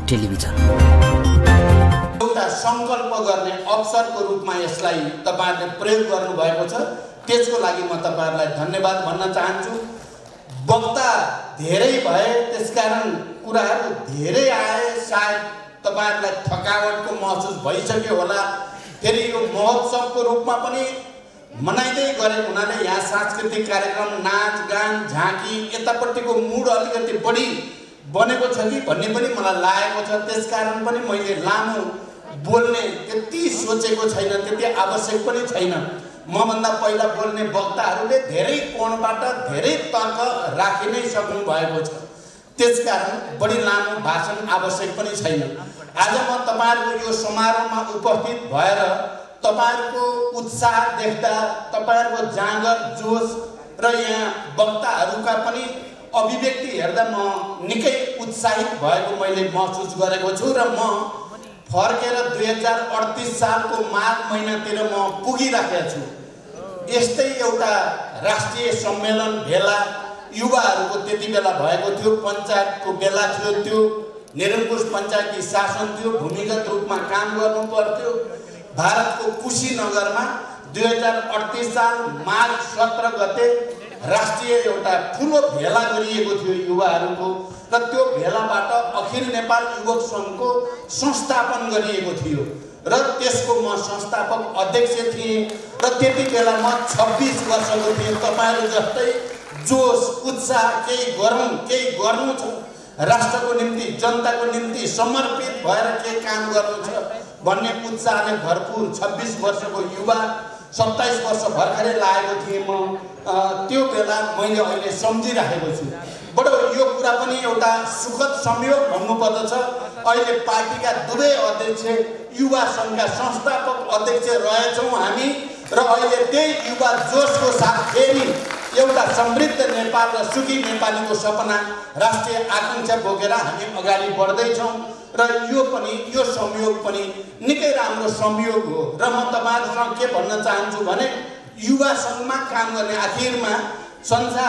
Television. एउटा संकल्प गर्ने अवसरको रूपमा यसलाई तपाईहरुले प्रयोग गर्नुभएको छ, त्यसको लागि म तपाईहरुलाई धन्यवाद भन्न चाहन्छु। वक्ता धेरै भए, त्यसकारण कुराहरू धेरै आए, सायद तपाईहरुलाई थकावटको महसुस भइसक्यो होला। फेरि यो महोत्सवको रूपमा पनि मनाइदै गरेको हुनाले यहाँ सांस्कृतिक कार्यक्रम, नाच गान, झाँकी यतापट्टिको मुड अलिकति बढी बनेको छ कि भन्ने पनि मलाई लागेको छ। त्यसकारण पनि मैले लामो बोल्ने त्यति सोचेको छैन, त्यति आवश्यक पनि छैन। मभन्दा पहिला बोल्ने वक्ताहरूले धेरै कोणबाट धेरै तर्क राखि नै सक्नु भएको छ, त्यसकारण बढी लामो भाषण आवश्यक पनि छैन। आज म तपाईहरुको यो समारोहमा उपस्थित भएर तपाईहरुको उत्साह देख्दा, तपाईहरुको जाँगर जोश र यहाँ वक्ताहरूका पनि अभिव्यक्ति हेर्दा म निकै उत्साहित भएको मैले महसुस गरेको छु र म फर्केर 2038 सालको माघ महिनातिर म पुगिराखेको छु। यस्तै एउटा राष्ट्रिय सम्मेलन भेला युवाहरूको त्यति बेला भएको थियो, पञ्चायतको बेला थियो, त्यो निरङ्कुश पञ्चायती शासन थियो, भूमिगत रूपमा काम गर्नु पर्थ्यो। भारतको कुशीनगरमा 2038 साल माघ 17 गते राष्ट्रिय एउटा ठुलो भेला गरिएको थियो युवाहरूको, र त्यो भेलाबाट अखिल नेपाल युवक सङ्घको संस्थापन गरिएको थियो र त्यसको म संस्थापक अध्यक्ष थिएँ र त्यति बेला म 26 वर्षको थिएँ। तपाईहरु जस्तै जोश उत्साह, केही गरौँ, केही गर्नु छ, राष्ट्रको निम्ति, जनताको निम्ति समर्पित भएर के काम गर्नु छ भन्ने उत्साहले भरपूर 26 वर्षको युवा, 27 वर्ष भर्खरै लागेको थिएँ म। त्यो बेला मैले अहिले सम्झिराखेको छु। बडो यो कुरा पनि एउटा सुखद संयोग भन्नुपर्दछ। अहिले पार्टीका दुवै अध्यक्ष, युवा सङ्घका संस्थापक अध्यक्ष रहेछौँ हामी, र अहिले त्यही युवा जोशको साथ फेरि एउटा समृद्ध नेपाल र सुखी नेपालीको सपना, राष्ट्रिय आकांक्षा बोकेर हामी अगाडि बढ्दैछौँ र यो संयोग पनि निकै राम्रो संयोग हो। र म तपाईहरुसँग के भन्न चाहन्छु भने युवा सङ्घमा काम गर्ने आखिरमा संसार,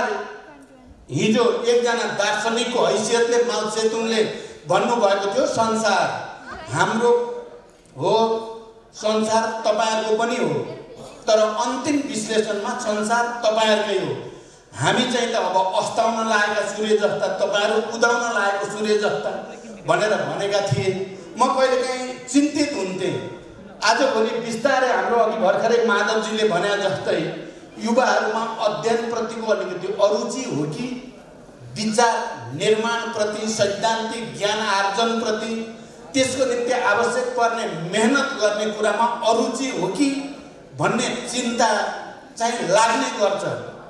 हिजो एकजना दार्शनिकको हैसियतले माओ सेतुङले भन्नुभएको थियो, संसार हाम्रो हो, संसार तपाईहरुको पनि हो, तर अन्तिम विश्लेषणमा संसार तपाईहरुकै हो। हामी चाहिँ त अब अस्ताउन लागेका सूर्य जस्ता, तपाईहरु उदाउन लागेको सूर्य जस्ता भनेर भनेका थिए। म कहिलेकाहीँ चिन्तित हुन्थेँ। आजभोलि बिस्तारै हाम्रो अघि भर्खरै माधवजीले भने जस्तै युवाहरूमा अध्ययनप्रतिको अलिकति अरुचि हो कि विचार निर्माणप्रति, सैद्धान्तिक ज्ञान आर्जनप्रति, त्यसको निम्ति आवश्यक पर्ने मेहनत गर्ने कुरामा अरुचि हो कि भन्ने चिन्ता चाहिँ लाग्ने गर्छ।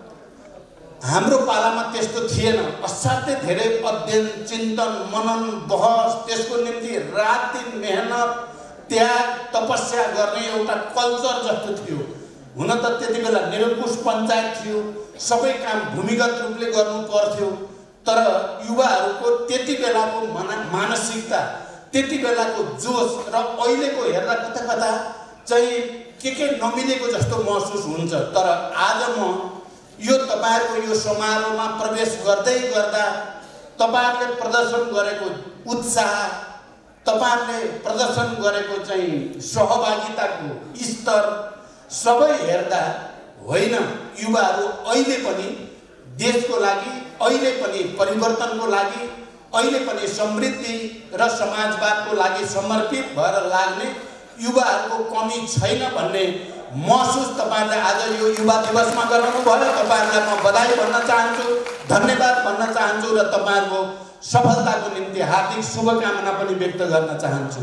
हाम्रो पालामा त्यस्तो थिएन। असाध्यै धेरै अध्ययन, चिन्तन, मनन, बहस, त्यसको निम्ति रात दिन मेहनत, त्याग, तपस्या गर्ने एउटा कल्चर जस्तो थियो। हुन त त्यति बेला निरङ्कुश पञ्चायत थियो, सबै काम भूमिगत रूपले गर्नु पर्थ्यो, तर युवाहरूको त्यति बेलाको मानसिकता, त्यति बेलाको जोश र अहिलेको हेर्दा कता कता चाहिँ के नमिलेको जस्तो महसुस हुन्छ। तर आज म यो तपाईहरुको यो समारोहमा प्रवेश गर्दै गर्दा तपाईहरुले प्रदर्शन गरेको उत्साह, तपाईहरुले प्रदर्शन गरेको चाहिँ सहभागिताको स्तर सबै हेर्दा होइन, युवाहरू अहिले पनि देशको लागि, अहिले पनि परिवर्तनको लागि, अहिले पनि समृद्धि र समाजवादको लागि समर्पित भएर लाग्ने युवाहरूको कमी छैन भन्ने महसुस तपाईहरुले आज यो युवा दिवसमा गराउनु भयो। तपाईहरुलाई म बधाई भन्न चाहन्छु, धन्यवाद भन्न चाहन्छु र तपाईहरुको सफलताको निम्ति हार्दिक शुभकामना पनि व्यक्त गर्न चाहन्छु।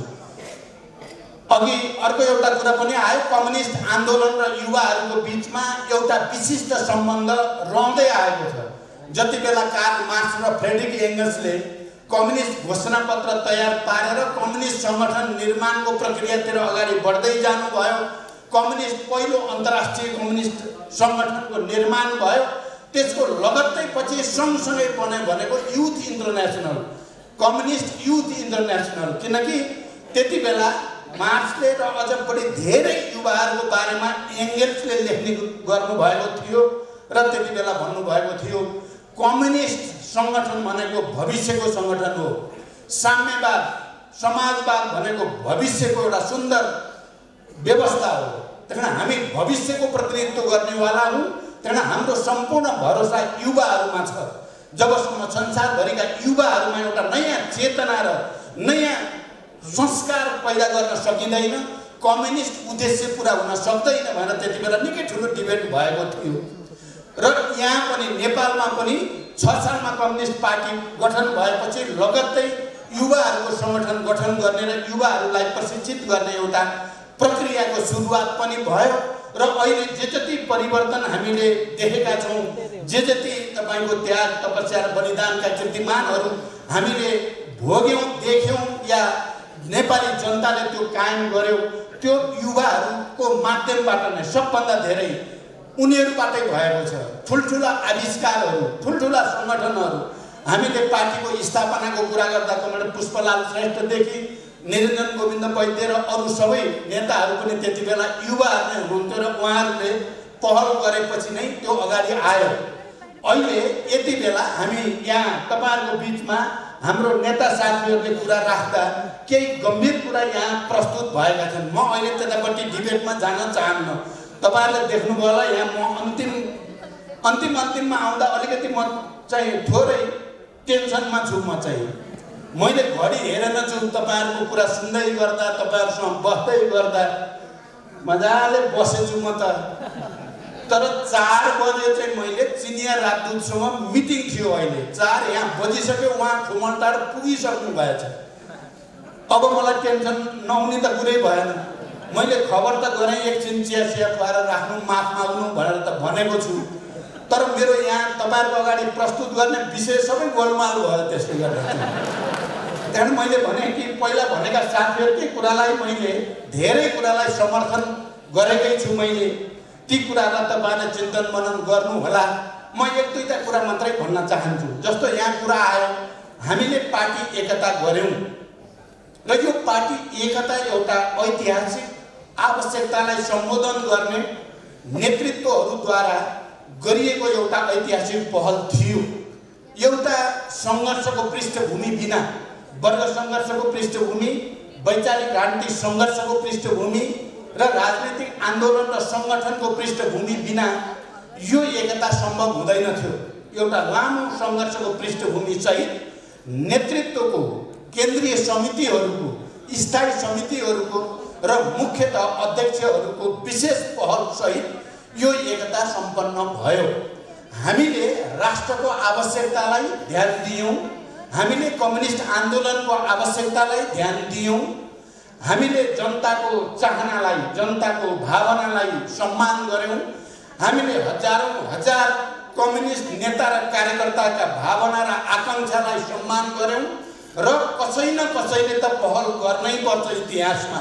अघि अर्को एउटा कुरा पनि आयो, कम्युनिस्ट आन्दोलन र युवाहरूको बीचमा एउटा विशिष्ट सम्बन्ध रहँदै आएको छ। जति बेला कार्ल मार्क्स र फ्रेडरिक एङ्गल्सले कम्युनिस्ट घोषणापत्र तयार पारेर कम्युनिस्ट सङ्गठन निर्माणको प्रक्रियातिर अगाडि बढ्दै जानुभयो, कम्युनिस्ट पहिलो अन्तर्राष्ट्रिय कम्युनिस्ट सङ्गठनको निर्माण भयो, त्यसको लगत्तै पछि सँगसँगै बन्यो भनेको youth international, communist youth international. किनकि त्यति बेला मार्क्सले र अझ बढी धेरै युवाहरूको बारेमा एङ्गल्सले लेख्ने गर्नुभएको थियो र त्यति बेला भन्नुभएको थियो कम्युनिस्ट सङ्गठन भनेको भविष्यको सङ्गठन हो, साम्यवाद समाजवाद भनेको भविष्यको एउटा सुन्दर व्यवस्था हो। त्यही हामी भविष्यको प्रतिनिधित्व गर्नेवाला हौँ। त्यही हाम्रो सम्पूर्ण भरोसा युवाहरूमा छ। जबसम्म संसारभरिका युवाहरूमा एउटा नयाँ चेतना र नयाँ संस्कार पैदा गर्न सकिँदैन, कम्युनिस्ट उद्देश्य पुरा हुन सक्दैन भनेर त्यति बेला निकै ठुलो डिबेट भएको थियो। र यहाँ पनि नेपालमा पनि 6 सालमा कम्युनिस्ट पार्टी गठन भएपछि लगत्तै युवाहरूको सङ्गठन गठन गर्ने र युवाहरूलाई प्रशिक्षित गर्ने एउटा प्रक्रियाको सुरुवात पनि भयो। र अहिले जे जति परिवर्तन हामीले देखेका छौँ, जे जति तपाईँको त्याग तपस्या र बलिदानका कीर्तिमानहरू हामीले भोग्यौँ, देख्यौँ या नेपाली जनताले त्यो कायम गर्यो, त्यो युवाहरूको माध्यमबाट नै सबभन्दा धेरै उनीहरूबाटै भएको छ। ठुल्ठुला आविष्कारहरू, ठुल्ठुला सङ्गठनहरू हामीले पार्टीको स्थापनाको कुरा गर्दा कमरेड पुष्पलाल श्रेष्ठदेखि निरञ्जन गोविन्द वैद्य र अरू सबै नेताहरू पनि त्यति बेला युवाहरू नै हुनुहुन्थ्यो र उहाँहरूले पहल गरेपछि नै त्यो अगाडि आयो। अहिले यति बेला हामी यहाँ तपाईँहरूको बिचमा हाम्रो नेता साथीहरूले कुरा राख्दा केही गम्भीर कुरा यहाँ प्रस्तुत भएका छन्। म अहिले त्यतापट्टि डिबेटमा जान चाहन्न। तपाईँहरूले देख्नुभयो होला यहाँ म अन्तिममा आउँदा अलिकति म चाहिँ थोरै टेन्सनमा छु। म चाहिँ मैले घडी हेरेन छु, तपाईँहरूको कुरा सुन्दै गर्दा, तपाईँहरूसँग बस्दै गर्दा मजाले बसेछु म त। तर 4 बजे चाहिँ मैले चिनिया राजदूतसँग मिटिङ थियो। अहिले 4 यहाँ बजिसक्यो, उहाँ खुमलटार पुगिसक्नु भएछ। अब मलाई टेन्सन नहुने त कुरै भएन। मैले खबर त गरेँ एकछिन चिया खुवाएर राख्नु, माफ माग्नु भनेर त भनेको छु। तर मेरो यहाँ तपाईँहरूको अगाडि प्रस्तुत गर्ने विषय सबै गोलमाल भयो। त्यसले गर्दा त्यहाँदेखि मैले भने कि पहिला भनेका साथीहरूकै कुरालाई मैले धेरै कुरालाई समर्थन गरेकै छु। मैले ती कुरालाई तपाईँले चिन्तन मनन गर्नुहोला। म 1-2टा कुरा मात्रै भन्न चाहन्छु। जस्तो यहाँ कुरा आयो, हामीले पार्टी एकता गऱ्यौँ र यो पार्टी एकता एउटा ऐतिहासिक आवश्यकतालाई सम्बोधन गर्ने नेतृत्वहरूद्वारा गरिएको एउटा ऐतिहासिक पहल थियो। एउटा सङ्घर्षको पृष्ठभूमि बिना, वर्ग सङ्घर्षको पृष्ठभूमि, वैचारिक क्रान्ति सङ्घर्षको पृष्ठभूमि र राजनीतिक आन्दोलन र सङ्गठनको पृष्ठभूमि बिना यो एकता सम्भव हुँदैन थियो। एउटा लामो सङ्घर्षको पृष्ठभूमि सहित नेतृत्वको, केन्द्रीय समितिहरूको, स्थायी समितिहरूको र मुख्यतः अध्यक्षहरूको विशेष पहल सहित यो एकता सम्पन्न भयो। हामीले राष्ट्रको आवश्यकतालाई ध्यान दियौँ, हामीले कम्युनिस्ट आन्दोलनको आवश्यकतालाई ध्यान दियौँ, हामीले जनताको चाहनालाई, जनताको भावनालाई सम्मान गऱ्यौँ, हामीले हजारौँ हजार कम्युनिस्ट नेता र कार्यकर्ताका भावना र आकाङ्क्षालाई सम्मान गऱ्यौँ र कसै न कसैले त पहल गर्नै पर्छ। इतिहासमा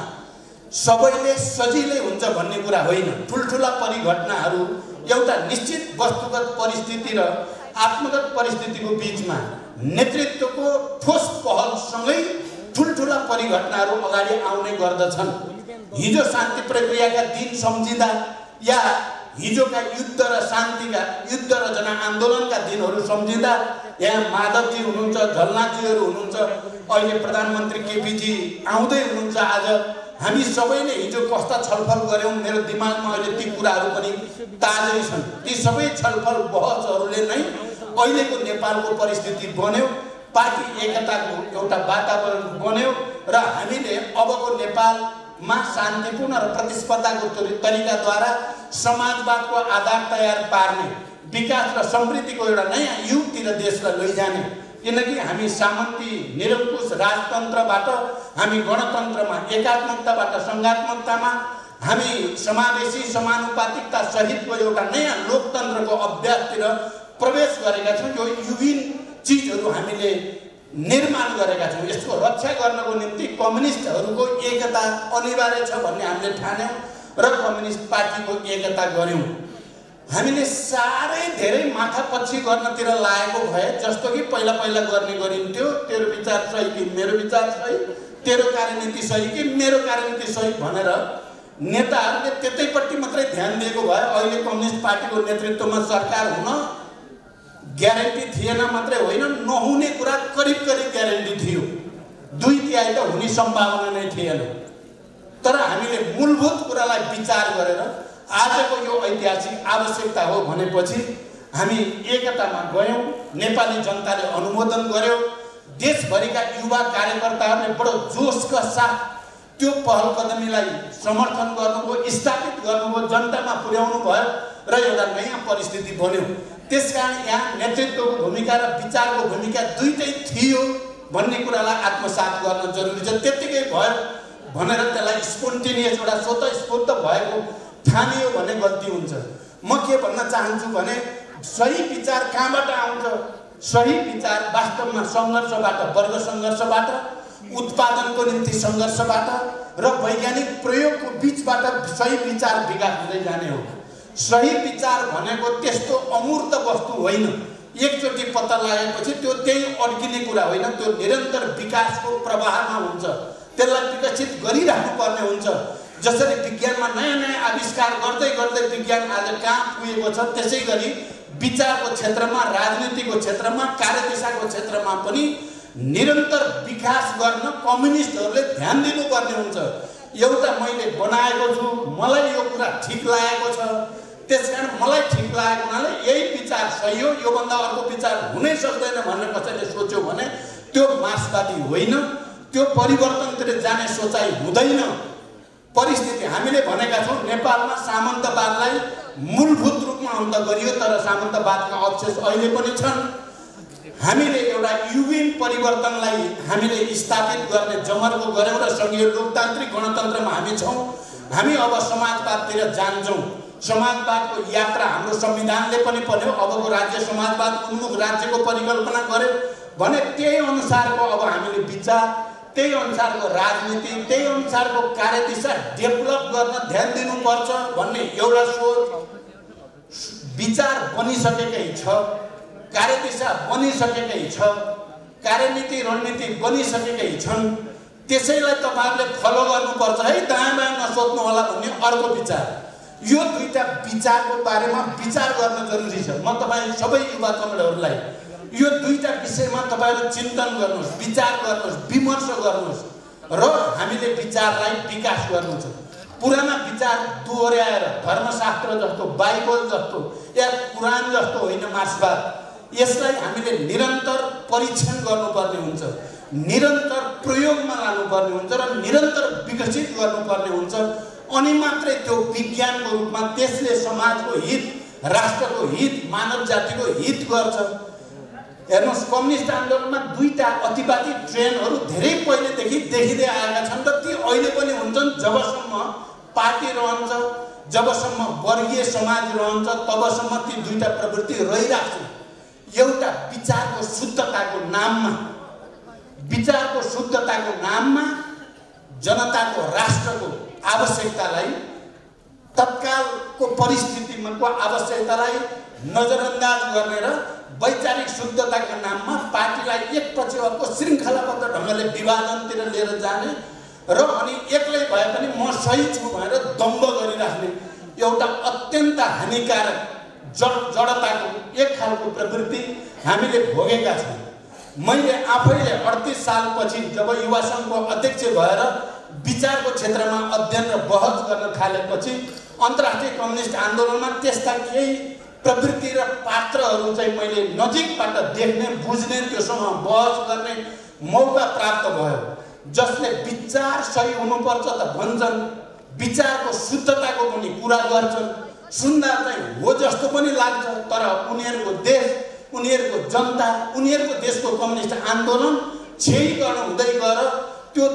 सबैले सजिलै हुन्छ भन्ने कुरा होइन। ठुल्ठुला परिघटनाहरू एउटा निश्चित वस्तुगत परिस्थिति र आत्मगत परिस्थितिको बिचमा नेतृत्वको ठोस पहलसँगै ठुल्ठुला परिघटनाहरू अगाडि आउने गर्दछन्। हिजो शान्ति प्रक्रियाका दिन सम्झिँदा या हिजोका युद्ध र शान्तिका, युद्ध र जनआन्दोलनका दिनहरू सम्झिँदा यहाँ माधवजी हुनुहुन्छ, झलनाथजीहरू हुनुहुन्छ, अहिले प्रधानमन्त्री केपीजी आउँदै हुनुहुन्छ। आज हामी सबैले हिजो कस्ता छलफल गऱ्यौँ, मेरो दिमागमा अहिले ती कुराहरू पनि ताजै छन्। ती सबै छलफल बहसहरूले नै अहिलेको नेपालको परिस्थिति बन्यो, पार्टी एकताको एउटा वातावरण बन्यो र हामीले अबको नेपालमा शान्तिपूर्ण र प्रतिस्पर्धाको तरिकाद्वारा समाजवादको आधार तयार पार्ने, विकास र समृद्धिको एउटा नयाँ युगतिर देशलाई लैजाने। किनकि हामी सामन्ती निरङ्कुश राजतन्त्रबाट हामी गणतन्त्रमा, एकात्मकताबाट सङ्घात्मकतामा, हामी समावेशी समानुपातिकता सहितको एउटा नयाँ लोकतन्त्रको अभ्यासतिर प्रवेश गरेका छौँ। यो युगीन चिजहरू हामीले निर्माण गरेका छौँ। यसको रक्षा गर्नको निम्ति कम्युनिस्टहरूको एकता अनिवार्य छ भन्ने हामीले ठान्यौँ र कम्युनिस्ट पार्टीको एकता गऱ्यौँ। हामीले साह्रै धेरै माथापछि गर्नतिर लागेको भए, जस्तो कि पहिला गर्ने गरिन्थ्यो, तेरो विचार सही कि मेरो विचार सही, तेरो कार्यनीति सही कि मेरो कार्यनीति सही भनेर नेताहरूले त्यतैपट्टि मात्रै ध्यान दिएको भए अहिले कम्युनिस्ट पार्टीको नेतृत्वमा सरकार हुन ग्यारेन्टी थिएन। मात्रै होइन, नहुने कुरा करिब ग्यारेन्टी थियो। 2/3 त हुने सम्भावना नै थिएन। तर हामीले मूलभूत कुरालाई विचार गरेर आजको यो ऐतिहासिक आवश्यकता हो भनेपछि हामी एकतामा गयौँ, नेपाली जनताले अनुमोदन गर्यो, देशभरिका युवा कार्यकर्ताहरूले बडो जोशका साथ त्यो पहल कदमीलाई समर्थन गर्नुभयो, स्थापित गर्नुभयो, जनतामा पुर्याउनु भयो र एउटा नयाँ परिस्थिति बन्यो। त्यसकारण यहाँ नेतृत्वको भूमिका र विचारको भूमिका दुईटै थियो भन्ने कुरालाई आत्मसात गर्न जरुरी छ। त्यतिकै भयो भनेर त्यसलाई स्पोन्टेनियस एउटा स्वतःस्फूर्त भएको ठानियो भने गल्ती हुन्छ। म के भन्न चाहन्छु भने सही विचार कहाँबाट आउँछ? सही विचार वास्तवमा सङ्घर्षबाट, वर्ग सङ्घर्षबाट, उत्पादनको निम्ति सङ्घर्षबाट र वैज्ञानिक प्रयोगको बीचबाट सही विचार विकास हुँदै जाने हो। सही विचार भनेको त्यस्तो अमूर्त वस्तु होइन, एकचोटि पत्ता लागेपछि त्यो त्यही अड्किने कुरा होइन, त्यो निरन्तर विकासको प्रवाहमा हुन्छ, त्यसलाई विकसित गरिराख्नु पर्ने हुन्छ। जसरी विज्ञानमा नयाँ नयाँ आविष्कार गर्दै गर्दै विज्ञान आज कहाँ पुगेको छ, त्यसै गरी विचारको क्षेत्रमा, राजनीतिको क्षेत्रमा, कार्यदिशाको क्षेत्रमा पनि निरन्तर विकास गर्न कम्युनिस्टहरूले ध्यान दिनुपर्ने हुन्छ। एउटा मैले बनाएको छु, मलाई यो कुरा ठिक लागेको छ, त्यसकारण मलाई ठिक लागेको हुनाले यही विचार सही हो, योभन्दा अर्को विचार हुनै सक्दैन भनेर कसैले सोच्यो भने त्यो मार्क्सवादी होइन, त्यो परिवर्तनतिर जाने सोचाइ हुँदैन। परिस्थिति हामीले भनेका छौँ नेपालमा सामन्तवादलाई मूलभूत रूपमा अन्त गरियो, तर सामन्तवादका अवशेष अहिले पनि छन्। हामीले एउटा युविन परिवर्तनलाई हामीले स्थापित गर्ने जमर्को गऱ्यौँ र सङ्घीय लोकतान्त्रिक गणतन्त्रमा हामी छौँ। हामी अब समाजवादतिर जान्छौँ। समाजवादको यात्रा हाम्रो संविधानले पनि पर्यो, अबको राज्य समाजवाद उन्मुख राज्यको परिकल्पना गर्यो भने त्यही अनुसारको अब हामीले विचार, त्यही अनुसारको राजनीति, त्यही अनुसारको कार्यदिशा डेभलप गर्न ध्यान दिनुपर्छ भन्ने एउटा सोच, विचार बनिसकेकै छ, कार्यदिशा बनिसकेकै छ, कार्यनीति रणनीति बनिसकेकै छन्। त्यसैलाई तपाईँहरूले फलो गर्नुपर्छ है, दायाँ बायाँ नसोच्नु होला भन्ने अर्को विचार। यो दुईटा विचारको बारेमा विचार गर्न जरुरी छ। म तपाईँ सबै युवा कमरेडहरूलाई यो दुईटा विषयमा तपाईँहरू चिन्तन गर्नुहोस्, विचार गर्नुहोस्, विमर्श गर्नुहोस् र हामीले विचारलाई विकास गर्नु छ। पुराना विचार दोहोर्याएर धर्मशास्त्र जस्तो, बाइबल जस्तो या कुरान जस्तो होइन मार्क्सवाद, यसलाई हामीले निरन्तर परीक्षण गर्नुपर्ने हुन्छ, निरन्तर प्रयोगमा लानुपर्ने हुन्छ र निरन्तर विकसित गर्नुपर्ने हुन्छ। अनि मात्रै त्यो विज्ञानको रूपमा त्यसले समाजको हित, राष्ट्रको हित, मानव जातिको हित गर्छ। हेर्नुहोस्, कम्युनिस्ट आन्दोलनमा दुईटा अतिवादी ट्रेनहरू धेरै पहिलेदेखि देखिँदै आएका छन् र ती अहिले पनि हुन्छन्। जबसम्म पार्टी रहन्छ, जबसम्म वर्गीय समाज रहन्छ, तबसम्म ती दुईटा प्रवृत्ति रहिरहेको छ। एउटा विचारको शुद्धताको नाममा, विचारको शुद्धताको नाममा जनताको, राष्ट्रको आवश्यकतालाई, तत्कालको परिस्थितिमा को आवश्यकतालाई नजरअन्दाज गर्ने र वैचारिक शुद्धताका नाममा पार्टीलाई एकपछि अर्को श्रृङ्खलाबद्ध ढङ्गले विभाजनतिर लिएर जाने र अनि एक्लै भए पनि म सही छु भनेर दम्भ गरिराख्ने एउटा अत्यन्त हानिकारक जडताको एक खालको प्रवृत्ति हामीले भोगेका छौँ। मैले आफैले 38 सालपछि जब युवा सङ्घको अध्यक्ष भएर विचारको क्षेत्रमा अध्ययन र बहस गर्न थालेपछि अन्तर्राष्ट्रिय कम्युनिस्ट आन्दोलनमा त्यस्ता केही प्रवृत्ति र पात्रहरू चाहिँ मैले नजिकबाट देख्ने, बुझ्ने, त्योसँग बहस गर्ने मौका प्राप्त भयो। जसले विचार सही हुनुपर्छ त भन्छन्, विचारको शुद्धताको पनि कुरा गर्छन्, सुन्दा चाहिँ हो जस्तो पनि लाग्छ, तर उनीहरूको देश, उनीहरूको जनता, उनीहरूको देशको कम्युनिस्ट आन्दोलन क्षयीकरण हुँदै गएर त्यो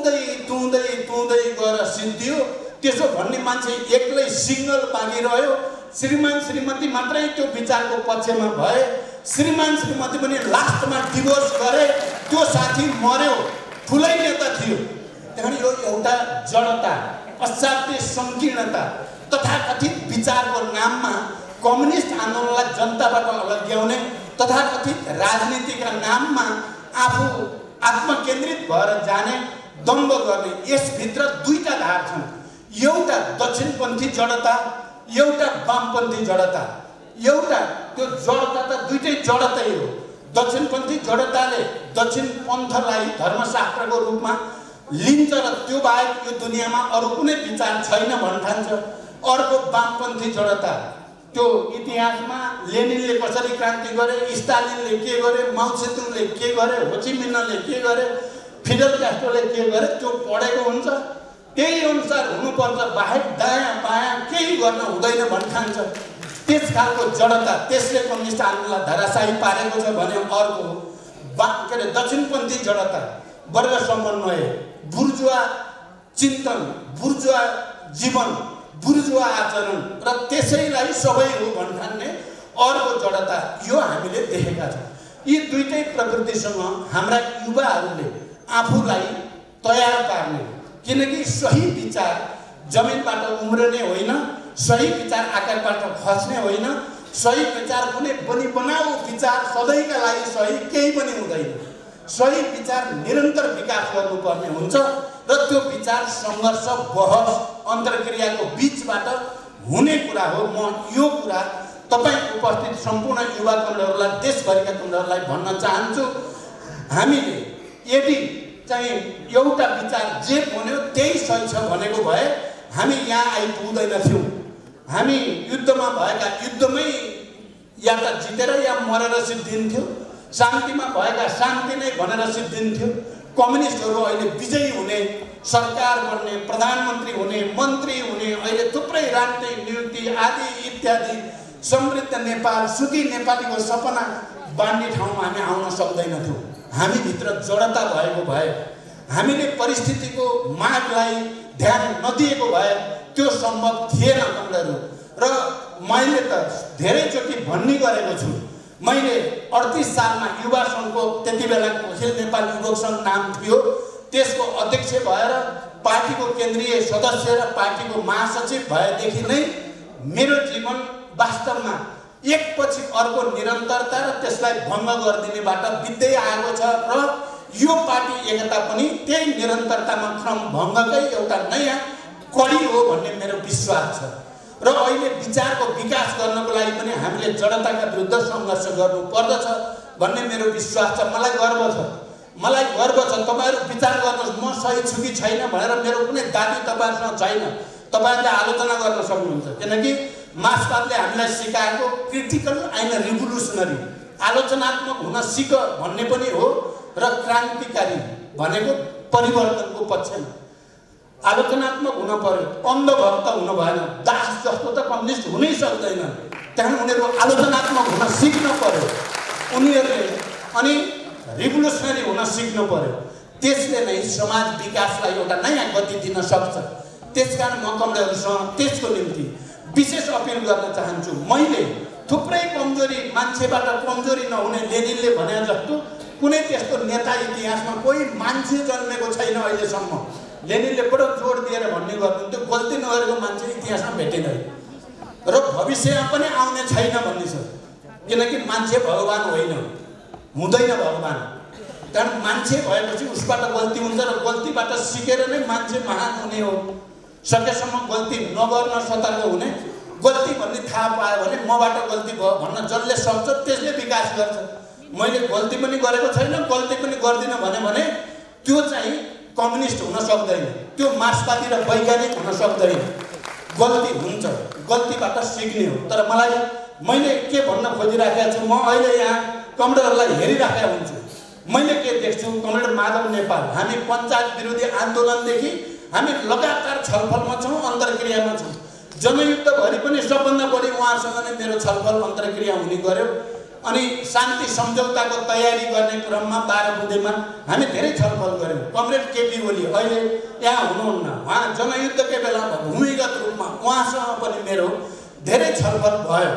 तुँदै गएर सिद्धियो। त्यसो भन्ने मान्छे एक्लै सिङ्गल बाँकी रह्यो। श्रीमान श्रीमती मात्रै त्यो विचारको पक्षमा भए, श्रीमान श्रीमती पनि लास्टमा डिभोर्स गरे, त्यो साथी मर्यो, ठुलै नेता थियो। त्यहाँदेखि यो एउटा जडता, असाध्य सङ्कीर्णता, तथाकथित विचारको नाममा कम्युनिस्ट आन्दोलनलाई जनताबाट अलग्याउने, तथाकथित राजनीतिका नाममा आफू आत्मकेन्द्रित भएर जाने, दम्भ गर्ने, यसभित्र दुईटा धार छन्। एउटा दक्षिणपन्थी जडता, एउटा वामपन्थी जडता। एउटा त्यो जडता त दुईटै जडतै हो। दक्षिणपन्थी जडताले दक्षिण पन्थलाई धर्मशास्त्रको रूपमा लिन्छ र त्यो बाहेक यो दुनियाँमा अरू कुनै विचार छैन भन्ठान्छ। अर्को वामपन्थी जडता, त्यो इतिहासमा लेनिनले कसरी क्रान्ति गरे, स्टालिनले के गरे, माओ सेतुङले के गरे, हो ची मिन्हले के गरे, फिडेल क्यास्ट्रोले के गरे त्यो पढेको हुन्छ। त्यही अनुसार हुनुपर्छ, बाहेक दायाँ बायाँ केही गर्न हुँदैन भन्ठान्छ। त्यस खालको जडता, त्यसले कम्युनिस्ट आन्दोलनलाई धराशायी पारेको छ भने अर्को के अरे दक्षिणपन्थी जडता, वर्ग समन्वय, बुर्जुवा चिन्तन, बुर्जुवा जीवन, बुर्जुवा आचरण र त्यसैलाई सबै हो भन्ठान्ने अर्को जडता, यो हामीले देखेका छौँ। यी दुईटै प्रकृतिसँग हाम्रा युवाहरूले आफूलाई तयार पार्ने, किनकि सही विचार जमिनबाट उम्रने होइन, सही विचार आकाशबाट खस्ने होइन, सही विचार कुनै पनि बनाऊ विचार सधैँका लागि सही केही पनि हुँदैन। सही विचार निरन्तर विकास गर्नुपर्ने हुन्छ र त्यो विचार सङ्घर्ष, बहस, अन्तर्क्रियाको बीचबाट हुने कुरा हो। म यो कुरा तपाईँ उपस्थित सम्पूर्ण युवा कमरेडहरूलाई, देशभरिका कमरेडहरूलाई भन्न चाहन्छु, हामीले यदि चाहिँ एउटा विचार जे भन्यो त्यही सही छ भनेको भए हामी यहाँ आइपुग्दैनथ्यौँ। हामी युद्धमा भएका युद्धमै या त जितेर या मरेर सिद्धिन्थ्यो, शान्तिमा भएका शान्ति नै भनेर सिद्धिन्थ्यो। कम्युनिस्टहरू अहिले विजयी हुने, सरकार बन्ने, प्रधानमन्त्री हुने, मन्त्री हुने, अहिले थुप्रै राजनीतिक नियुक्ति आदि इत्यादि, समृद्ध नेपाल, सुखी नेपालीको सपना बाँड्ने ठाउँमा हामी आउन सक्दैनथ्यौँ। हामीभित्र जडता भएको भए, हामीले परिस्थितिको मागलाई ध्यान नदिएको भए त्यो सम्भव थिएन कमरेडहरू। र मैले त धेरैचोटि भन्ने गरेको छु, मैले 38 सालमा युवा सङ्घको त्यति बेलाको अखिल नेपाल युवक सङ्घ नाम थियो, त्यसको अध्यक्ष भएर पार्टीको केन्द्रीय सदस्य र पार्टीको महासचिव भएदेखि नै मेरो जीवन वास्तवमा एकपछि अर्को निरन्तरता र त्यसलाई भङ्ग गरिदिनेबाट बित्दै आएको छ र यो पार्टी एकता पनि त्यही निरन्तरतामा क्रम भङ्गकै एउटा नयाँ कडी हो भन्ने मेरो विश्वास छ। र अहिले विचारको विकास गर्नको लागि पनि हामीले जडताका विरुद्ध सङ्घर्ष गर्नु पर्दछ भन्ने मेरो विश्वास छ। मलाई गर्व छ, मलाई गर्व छ। तपाईँहरू विचार गर्नुहोस्, म सही छु कि छैन भनेर मेरो कुनै दाबी तपाईँहरूसँग छैन। तपाईँहरूले आलोचना गर्न सक्नुहुन्छ, किनकि मार्क्सवादले हामीलाई सिकाएको क्रिटिकल एन्ड रिभोल्युसनरी, आलोचनात्मक हुन सिक भन्ने पनि हो र क्रान्तिकारी भनेको परिवर्तनको पक्षमा आलोचनात्मक हुन पर्यो, अन्धभक्त हुन भएन। दास जस्तो त कम्युनिस्ट हुनै सक्दैन, त्यहाँ उनीहरू आलोचनात्मक हुन सिक्न पर्यो, उनीहरूले अनि रिभोल्युसनरी हुन सिक्नु पर्यो। त्यसले नै समाज विकासलाई एउटा नयाँ गति दिन सक्छ। त्यसकारण म कमरेडहरूसँग त्यसको निम्ति विशेष अपिल गर्न चाहन्छु। मैले थुप्रै कमजोरी, मान्छेबाट कमजोरी नहुने, लेनिनले भने जस्तो कुनै त्यस्तो नेता इतिहासमा कोही मान्छे जन्मेको छैन अहिलेसम्म। लेनिनले बडो जोड दिएर भन्ने गर्नुहुन्थ्यो, गल्ती नगरेको मान्छे इतिहासमा भेटिँदैन र भविष्यमा पनि आउने छैन भन्ने छ, किनकि मान्छे भगवान होइन, हुँदैन भगवान। कारण मान्छे भएपछि उसबाट गल्ती हुन्छ र गल्तीबाट सिकेर नै मान्छे महान हुने हो। सकेसम्म गल्ती नगर्न सतर्क हुने, गल्ती भन्ने थाहा पायो भने मबाट गल्ती भयो भन्न जसले सक्छ त्यसले विकास गर्छ। मैले गल्ती पनि गरेको छैन, गल्ती पनि गर्दिनँ भने त्यो चाहिँ कम्युनिस्ट हुन सक्दैन, त्यो मार्क्सवादी र वैज्ञानिक हुन सक्दैन। गल्ती हुन्छ, गल्तीबाट सिक्ने हो। तर मैले के भन्न खोजिराखेको छु, म अहिले यहाँ कमरेडहरूलाई हेरिराखेको हुन्छु। मैले के देख्छु, कमरेड माधव नेपाल, हामी पञ्चायत विरोधी आन्दोलनदेखि हामी लगातार छलफलमा छौँ, अन्तर्क्रियामा छौँ। जनयुद्धभरि पनि सबभन्दा बढी उहाँसँग नै मेरो छलफल अन्तर्क्रिया हुने गर्यो। अनि शान्ति सम्झौताको तयारी गर्ने क्रममा 12 बुँदेमा हामी धेरै छलफल गऱ्यौँ। कमरेड केपी ओली अहिले यहाँ हुनुहुन्न, उहाँ जनयुद्धकै बेला भूमिगत रूपमा उहाँसँग पनि मेरो धेरै छलफल भयो।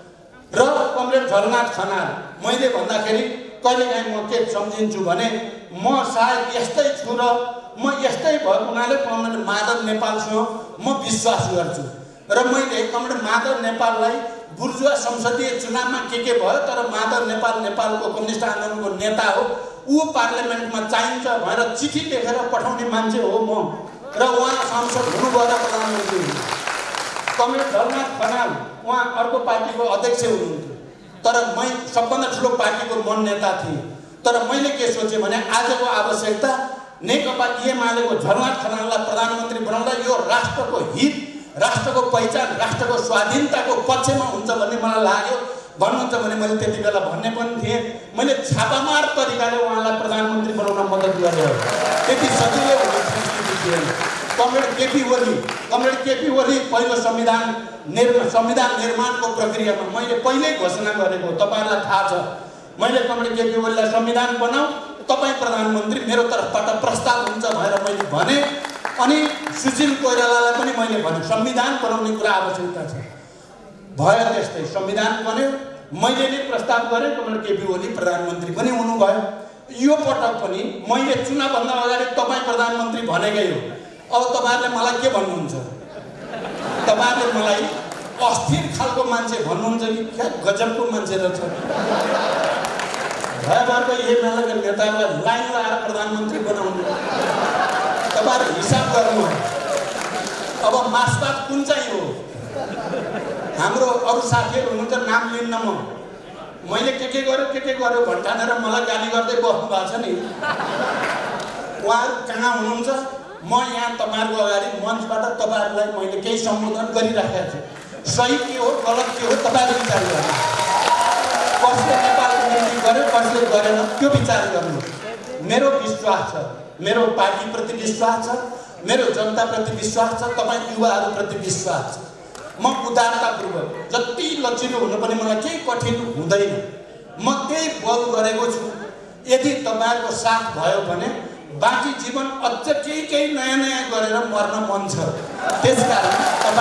र कमरेड झलनाथ खनाल, मैले भन्दाखेरि कहिलेकाहीँ म के सम्झिन्छु भने म सायद यस्तै छु र म यस्तै भएको हुनाले कमरेड माधव नेपालसँग म विश्वास गर्छु। र मैले कमरेड माधव नेपाललाई बुर्जुवा संसदीय चुनावमा के भयो, तर माधव नेपाल नेपालको कम्युनिस्ट आन्दोलनको नेता हो, ऊ पार्लियामेन्टमा चाहिन्छ भनेर चिठी लेखेर पठाउने मान्छे हो म। र उहाँ सांसद हुनुभयो र प्रधानमन्त्री हुनुभयो। कमरेड झलनाथ खनाल उहाँ अर्को पार्टीको अध्यक्ष हुनुहुन्थ्यो, तर मैं सबभन्दा ठुलो पार्टीको मन नेता थिएँ। तर मैले के सोचेँ भने आजको आवश्यकता नेकपा एमालेको झलनाथ खनाललाई प्रधानमन्त्री बनाउँदा यो राष्ट्रको हित, राष्ट्रको पहिचान, राष्ट्रको स्वाधीनताको पक्षमा हुन्छ भन्ने मलाई लाग्यो। भन्नुहुन्छ भने मैले त्यति बेला भन्ने पनि थिएँ। मैले छापामार तरिकाले उहाँलाई प्रधानमन्त्री बनाउन मद्दत गरेँ। त्यति सजिलै हुने स्थिति थिएन। कमरेड केपी ओली पहिलो संविधान निर्माणको प्रक्रियामा मैले पहिल्यै घोषणा गरेको तपाईहरुलाई थाहा छ। मैले कमरेड केपी ओलीलाई संविधान बनाऊ, तपाई प्रधानमन्त्री मेरो तर्फबाट प्रस्ताव हुन्छ भनेर मैले भने। अनि सुशील कोइरालालाई पनि मैले भने संविधान बनाउने कुरा आवश्यकता छ। भयो त्यस्तै संविधान बन्यो। मैले नै प्रस्ताव गरेँ, कमरेड केपी ओली प्रधानमन्त्री पनि हुनुभयो। यो पटक पनि मैले चुनावभन्दा अगाडि तपाई प्रधानमन्त्री भनेकै हो। अब तपाईहरुले मलाई के भन्नुहुन्छ? तपाईहरुले मलाई अस्थिर खालको मान्छे भन्नुहुन्छ कि क्या गजबको मान्छे रहेछ? भयभरको एमालेका नेतालाई लाइन लगाएर प्रधानमन्त्री बनाउनु। तपाईहरु हिसाब गर्नु। अब मास्टर कुन चाहिँ हो? हाम्रो अरु साथीहरु हुनुहुन्छ, नाम लिन्न म। मैले के गर्यो भन्ठानेर मलाई गाली गर्दै बस्नु भएको छ नि। उहाँहरु कहाँ हुनुहुन्छ? म यहाँ तपाईहरुको अगाडि मञ्चबाट तपाईहरुलाई मैले केही सम्बोधन गरिराखेको छु। सही के हो गलत के हो तपाईहरु विचार गर्नु। कसले नेपालको निम्ति गर्यो कसले गरेन त्यो विचार गर्नु। मेरो विश्वास छ, मेरो पार्टीप्रति विश्वास छ, मेरो जनताप्रति विश्वास छ, तपाई युवाहरुप्रति विश्वास छ। म उदारतापूर्वक जति लचिलो हुनु पनि मलाई केही कठिन हुँदैन। म त्यही बल गरेको छु। यदि तपाईहरुको साथ भयो भने बाँकी जीवन अझ केही नयाँ गरेर मर्न मन छ। त्यसकारण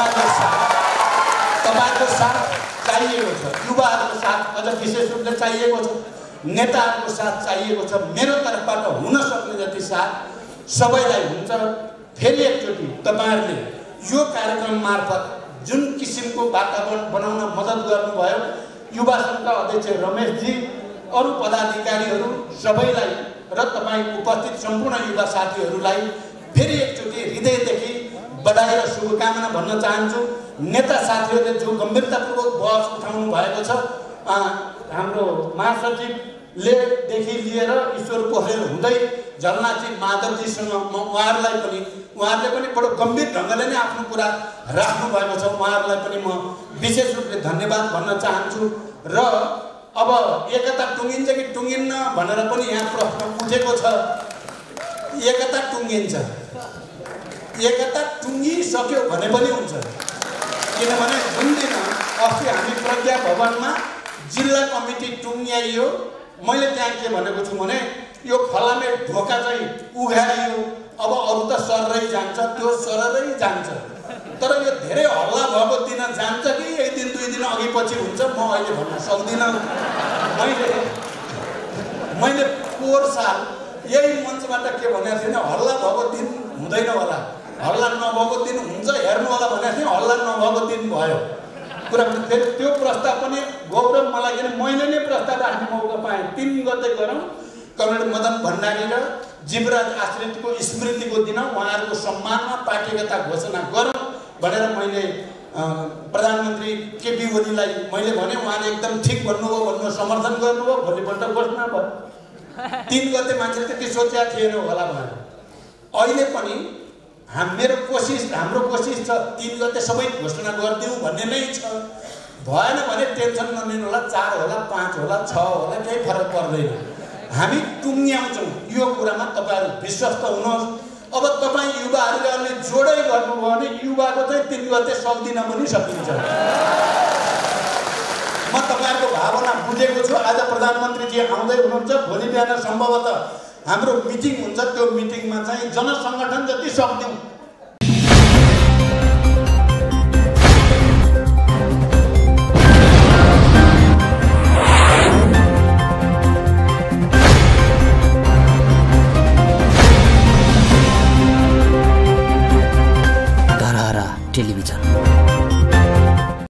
तपाईहरुको साथ चाहिएको छ। युवाहरुको साथ अझ विशेष रूपले चाहिएको छ। नेताहरुको साथ चाहिएको छ। मेरो तर्फबाट हुन सक्ने जति साथ सबैलाई हुन्छ। फेरि एकचोटि तपाईहरुले यो कार्यक्रम मार्फत जुन किसिमको वातावरण बनाउन मद्दत गर्नुभयो, युवा संघका अध्यक्ष रमेशजी, अरु पदाधिकारीहरु सबैलाई र तपाई उपस्थित सम्पूर्ण युवा साथीहरुलाई फेरि एकचोटि हृदयदेखि बधाई र शुभकामना भन्न चाहन्छु। नेता साथीहरुले जो गम्भीरतापूर्वक बहस उठाउनु भएको छ, हाम्रो महासचिवले देखि लिएर ईश्वर पोखरेल हुँदै झलनाथजी माधवजीसँग म उहाँहरुले पनि बडो गम्भीर ढंगले नै आफ्नो कुरा राख्नु भएको छ। उहाँहरुलाई पनि म विशेष रूपले धन्यवाद भन्न चाहन्छु। र अब एकता टुङ्गिन्छ कि टुङ्गिन्न भनेर पनि यहाँ प्रश्न उठेको छ। एकता टुङ्गिन्छ। एकता टुङ्गिसक्यो भने पनि हुन्छ। किनभने जुन दिन अस्ति हामी प्रज्ञा भवनमा जिल्ला कमिटी टुङ्ग्याइयो, मैले त्यहाँ के भनेको छु भने यो फलामे ढोका चाहिँ उघारियो, अब अरु त सररै जान्छ, त्यो सररै जान्छ। तर यो धेरै हल्ला भएको दिन जान्छ कि एक दिन दुई दिन अघि पछि हुन्छ म अहिले भन्न सक्दिनँ। मैले पोहोर साल यही मञ्चबाट के भनेको थिएँ, हल्ला भएको दिन हुँदैन होला, हल्ला नभएको दिन हुन्छ हेर्नु होला भनेको थिएँ। हल्ला नभएको दिन भयो। कुरा फेरि त्यो प्रस्ताव पनि गौरव मलाई, किन मैले नै प्रस्ताव राख्ने मौका पाएँ। 3 गते गरौँ, कमरेड मदन भण्डारी र जीवराज आश्रितको स्मृतिको दिन उहाँहरूको सम्मानमा पार्टीगत घोषणा गरौँ भनेर मैले प्रधानमन्त्री केपी ओलीलाई मैले भने। उहाँले एकदम ठिक भन्नुभयो, भन्नु समर्थन गर्नुभयो। भोलिपल्ट घोषणा भयो। 3 गते मान्छेले त्यति सोचेको थिएन होला भनेर। अहिले पनि हाम्रो कोसिस छ 3 गते सबै घोषणा गरिदिउँ भन्ने नै छ। भएन भने टेन्सन नलिनु होला, 4 होला 5 होला 6 होला केही फरक पर्दैन। हामी टुङ्ग्याउँछौँ यो कुरामा, तपाईहरु विश्वस्त हुनुहोस्। अब तपाई युवाहरुले जोडै गर्नुभयो भने युवाको चाहिँ 3 गते सक्दिन पनि सकिन्छ। म तपाईहरुको भावना बुझेको छु। आज प्रधानमन्त्रीजी आउँदै हुनुहुन्छ। भोलि बिहान सम्भवतः हाम्रो मिटिङ हुन्छ। त्यो मिटिङमा चाहिँ जनसंगठन जति सक्दिउँ